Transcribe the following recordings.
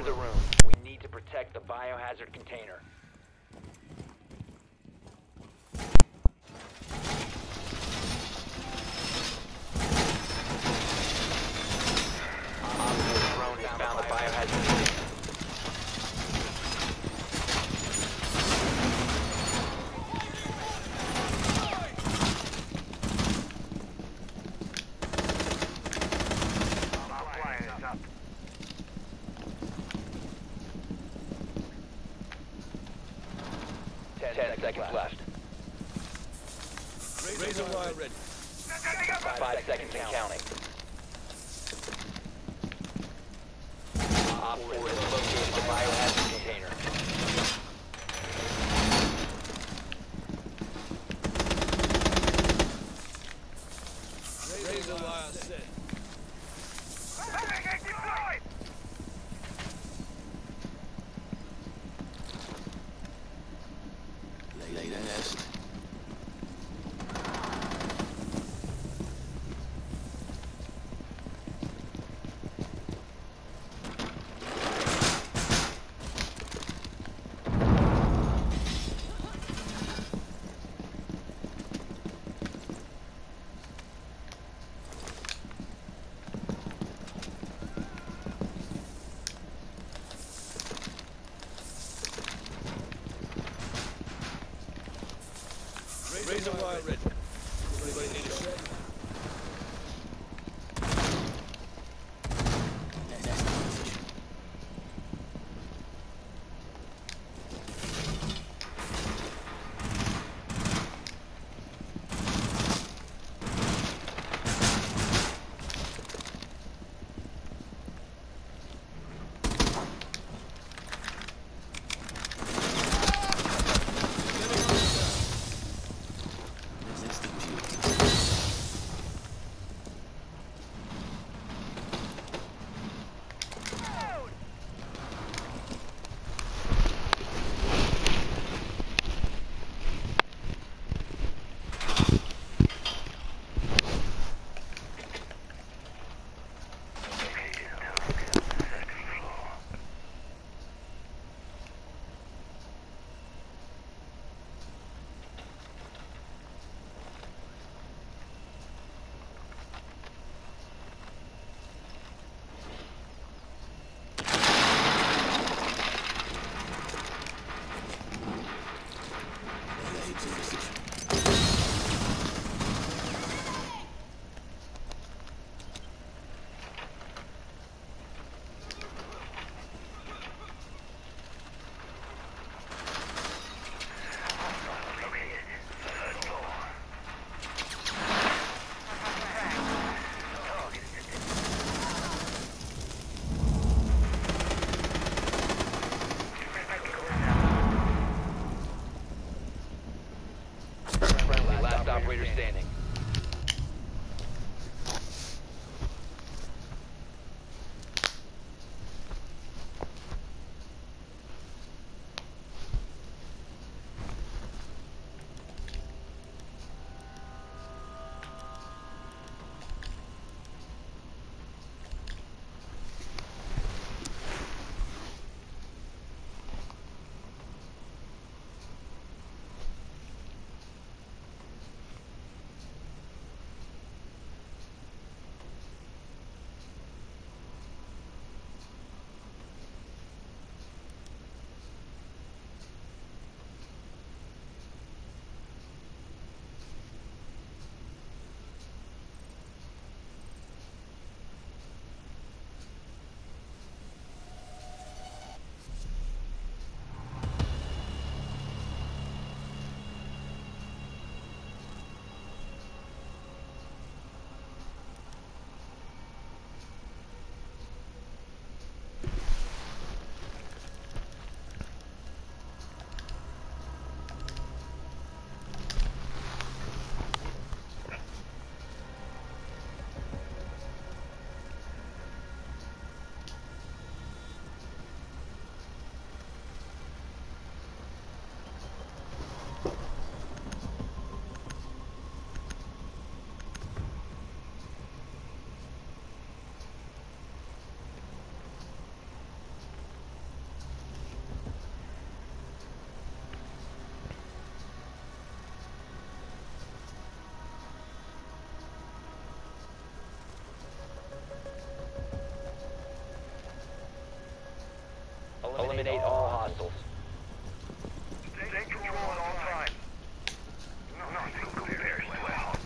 the room. We need to protect the biohazard container. Op 4 drone has found the biohazard container. Ten seconds left. Razor wire ready. 5 seconds and counting. Op 4 has located the biohazard container. Razor wire set. Lay the nest. Razor wire ready. Anybody need a shed? Last operator standing. eliminate all hostiles. Take control at all times. Nothing compares to a hunt.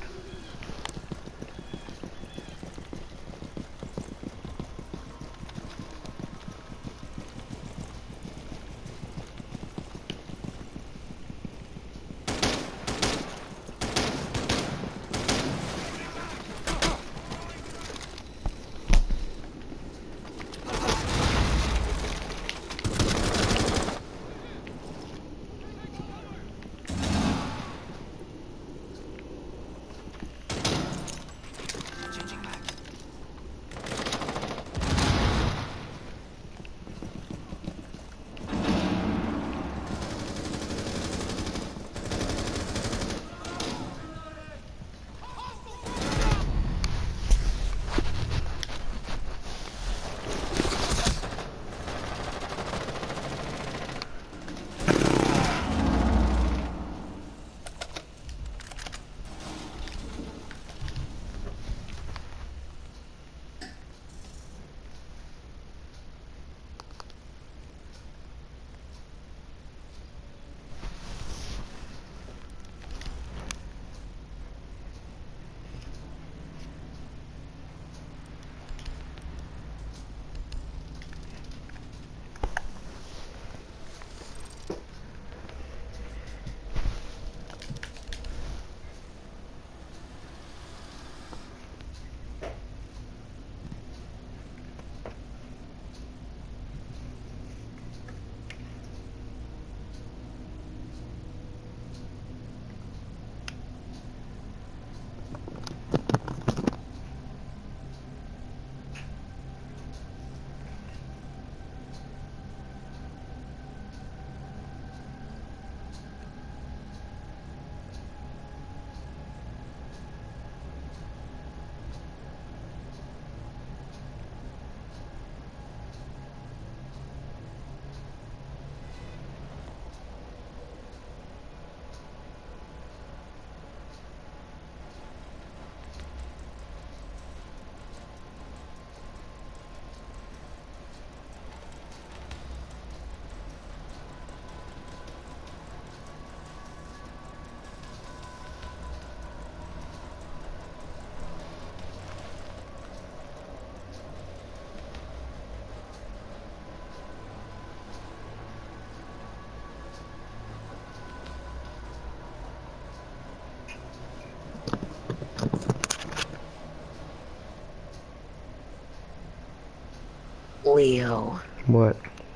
Leo, What?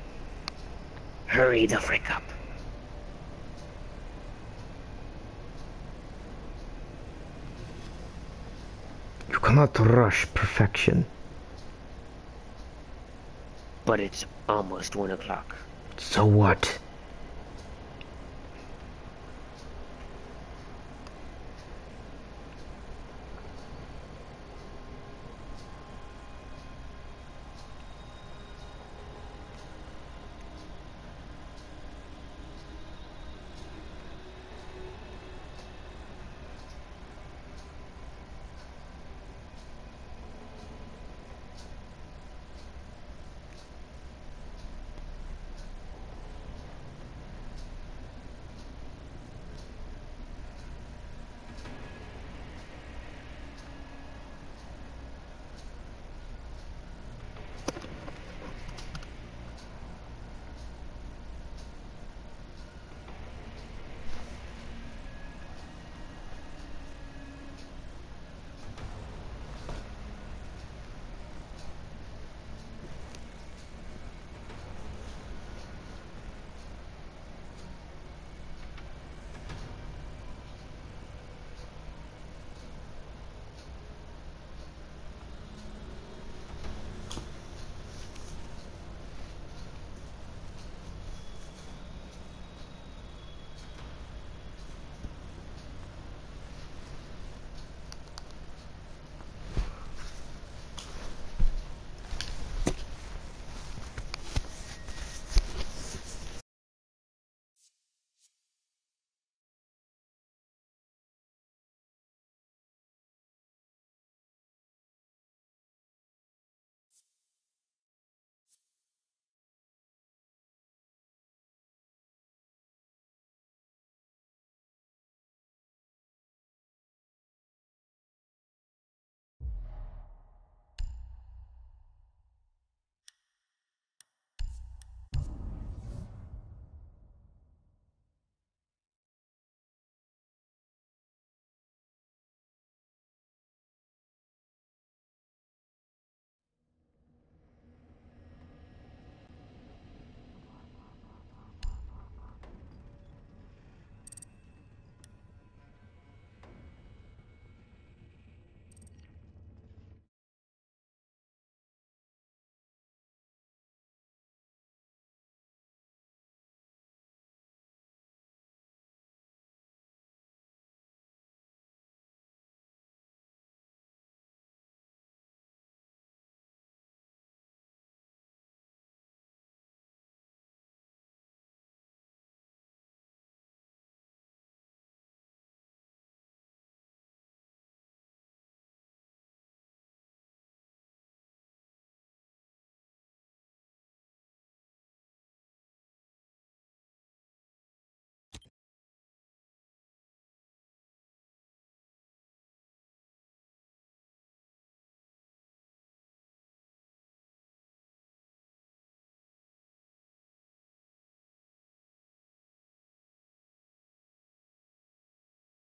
hurry the frick up. You cannot rush perfection. But it's almost 1 o'clock. So what?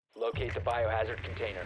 Locate the biohazard container.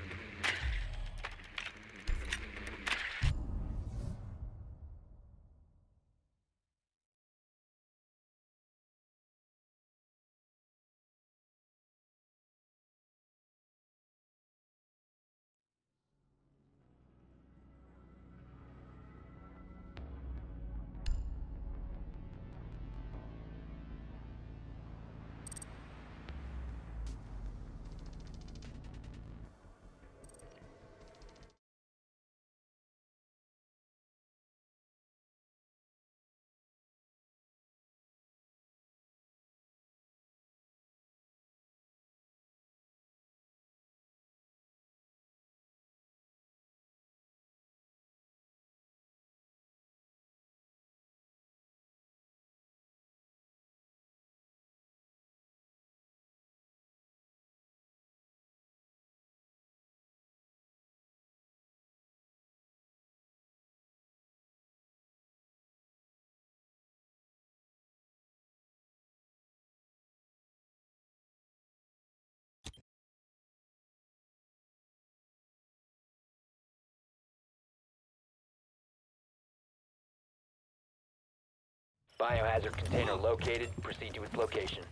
Biohazard container located. Proceed to its location.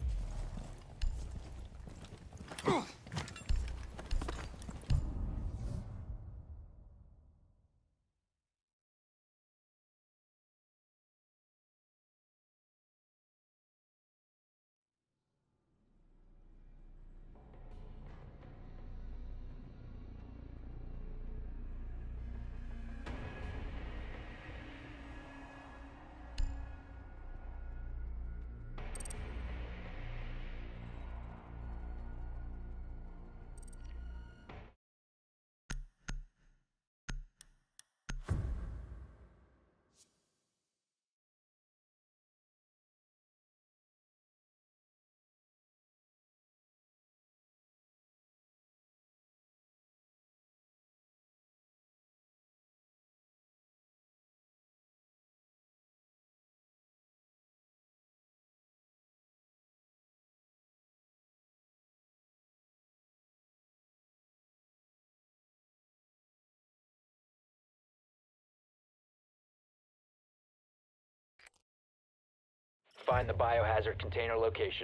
Find the biohazard container location.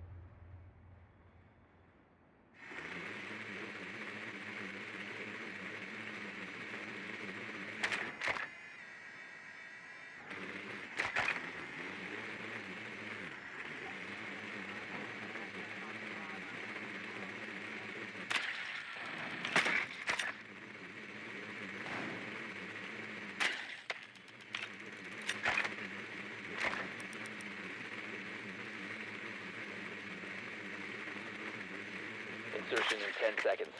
Insertion in 10 seconds.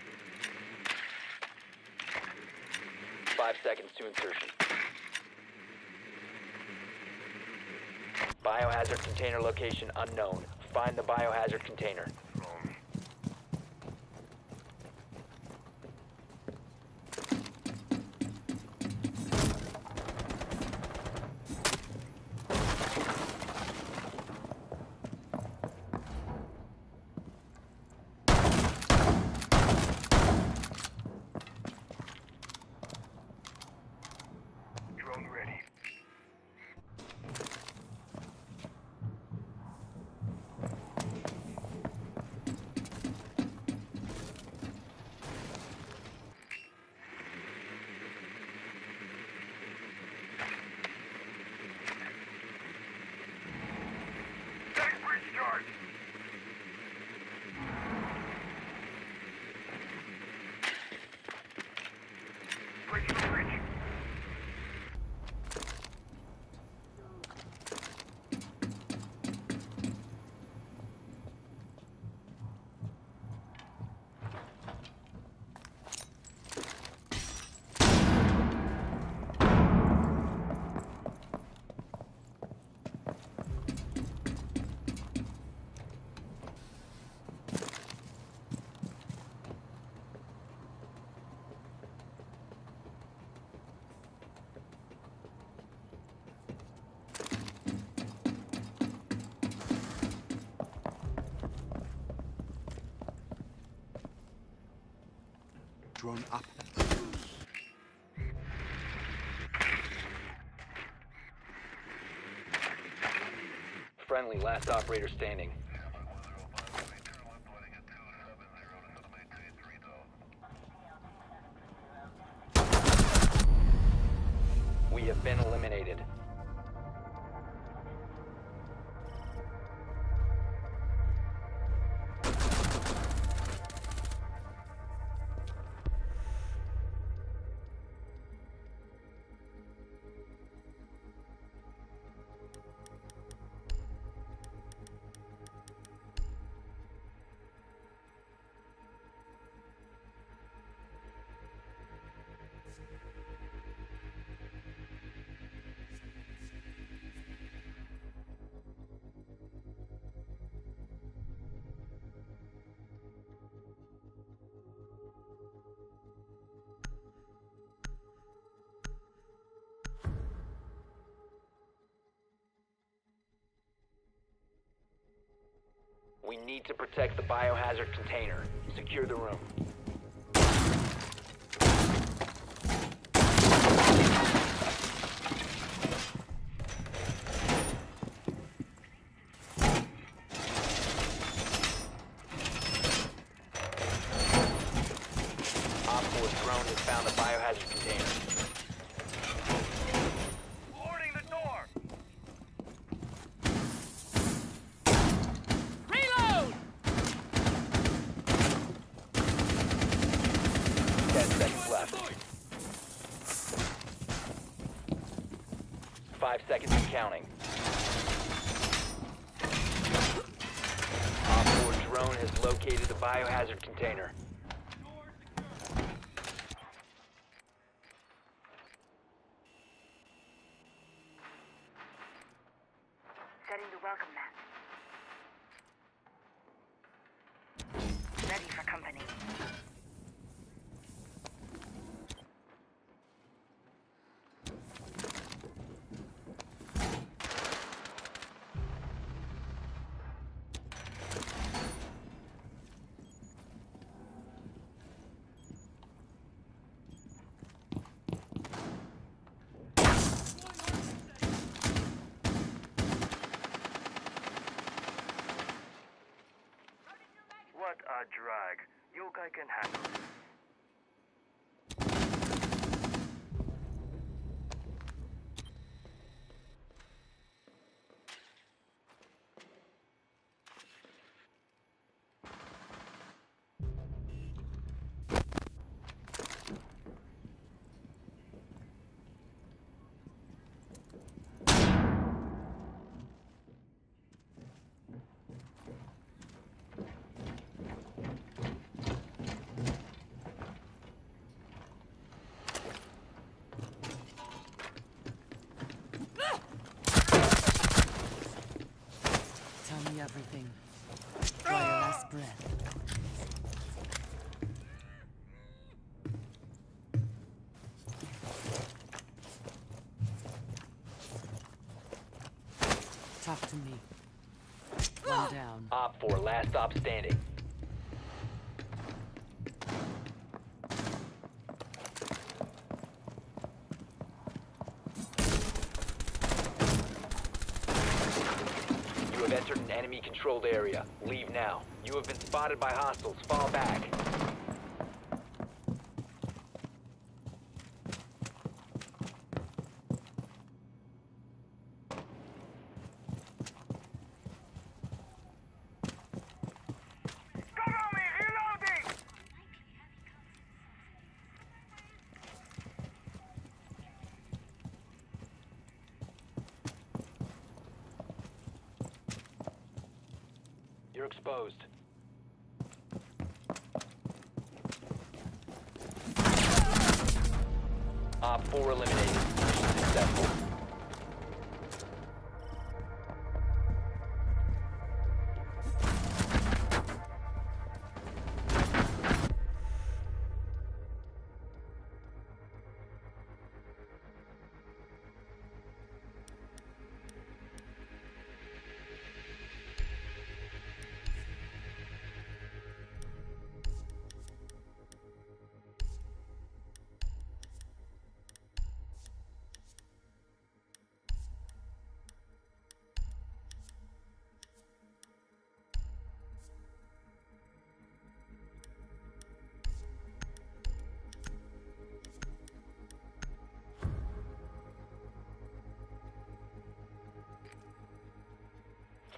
5 seconds to insertion. Biohazard container location unknown. Find the biohazard container. Drone ready. drone up. Friendly, last operator standing. We have been eliminated. We need to protect the biohazard container. Secure the room. Op 4 drone has found the biohazard container. Boarding the door! 10 seconds left. 5 seconds and counting. Op 4 drone has located the biohazard container. Setting the welcome mat. Ready for company. What a drag. Yokai can handle it. Tell me everything. Draw your last breath. Talk to me. One down. Op 4 last stop standing. You have entered an enemy-controlled area. Leave now. You have been spotted by hostiles. Fall back. Cover me! Reloading! You're exposed. Op 4 eliminated. Mission successful.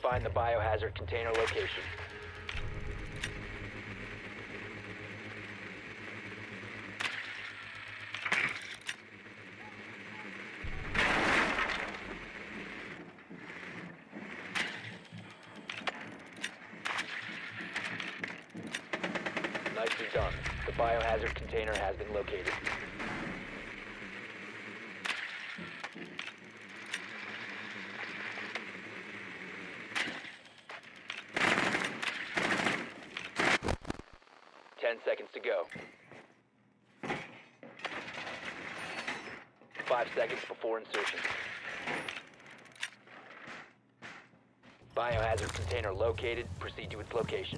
find the biohazard container location. Nicely done. The biohazard container has been located. Seconds to go. 5 seconds before insertion. Biohazard container located. Proceed to its location.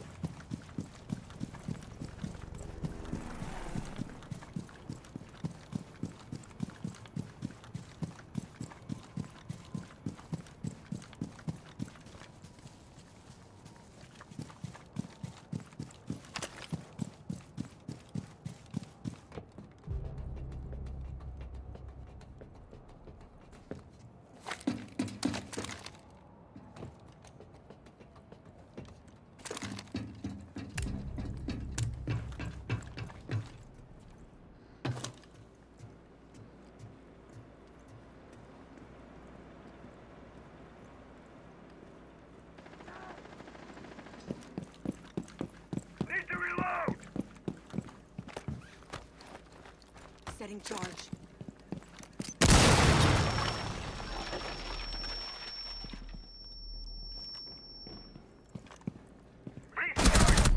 Need to reload! Setting charge. Restart!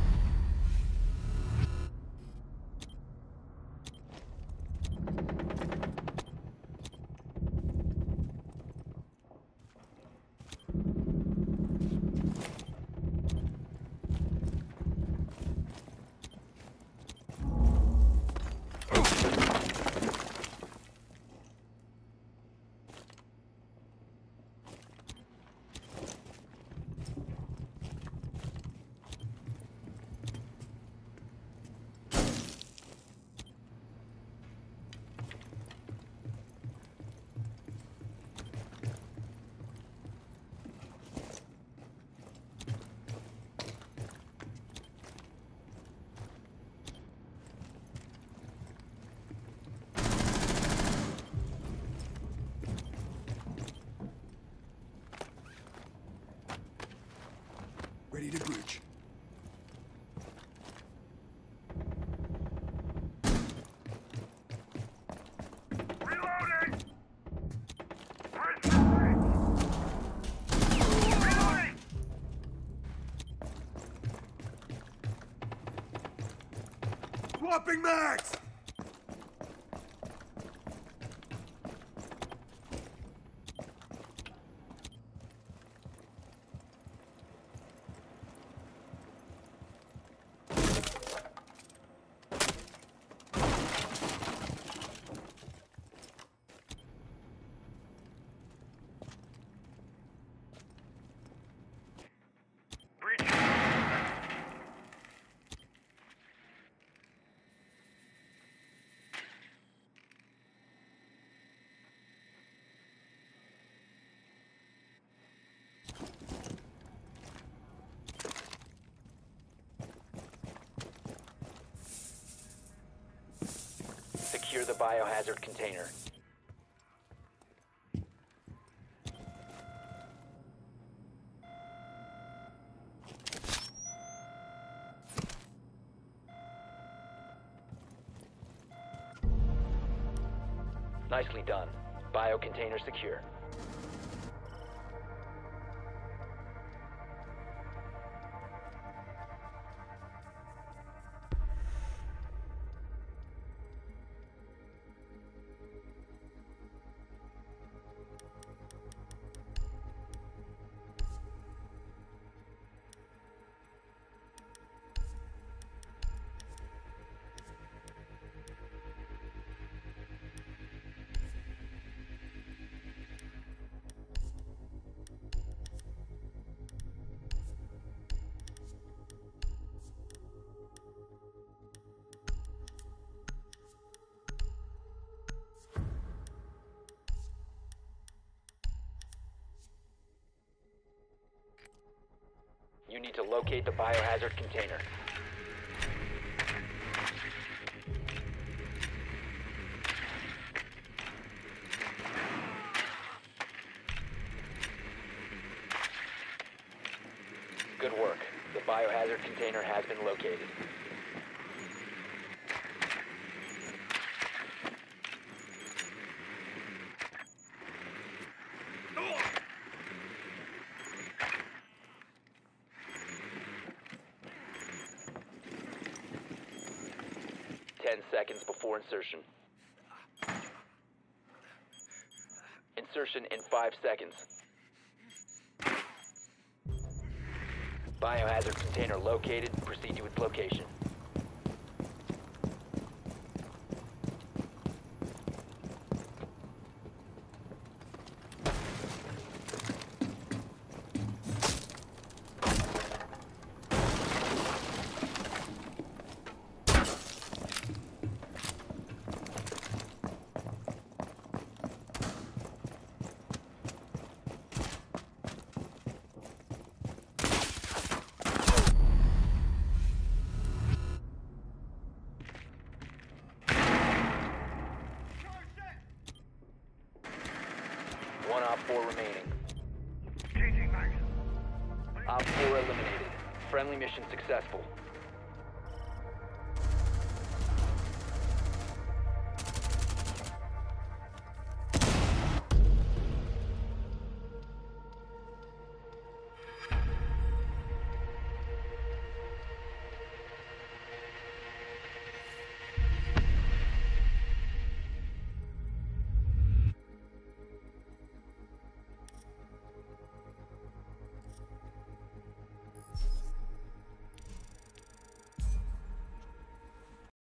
Ready to breach. Reloading! Reloading! Reloading! Swapping mags! Breach. Secure the biohazard container. Nicely done. Bio container secure. to locate the biohazard container. Good work. The biohazard container has been located. Seconds before insertion. Insertion in 5 seconds. Biohazard container located. Proceed to its location. One Op 4 remaining. Changing mags. Op 4 eliminated. Friendly mission successful.